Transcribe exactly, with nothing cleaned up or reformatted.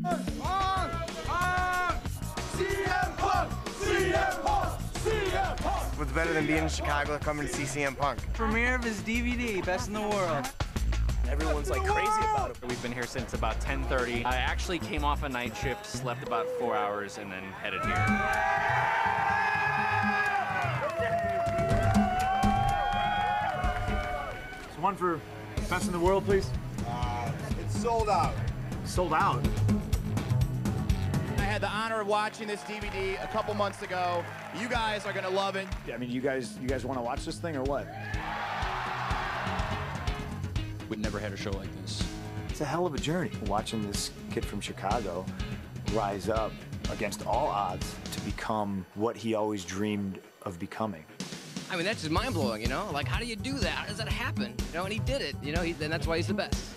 On! On! C M Punk! C M Punk! C M Punk! What's better than being in Chicago coming to see C M Punk? Premiere of his D V D, Best in the World. Everyone's like crazy about it. We've been here since about ten thirty. I actually came off a night shift, slept about four hours, and then headed here. So one for Best in the World, please. Uh, it's sold out. Sold out. I had the honor of watching this D V D a couple months ago. You guys are gonna love it. I mean, you guys, you guys want to watch this thing or what? We'd never had a show like this. It's a hell of a journey. Watching this kid from Chicago rise up against all odds to become what he always dreamed of becoming. I mean, that's just mind-blowing, you know? Like, how do you do that? How does that happen? You know, and he did it, you know, he, and that's why he's the best.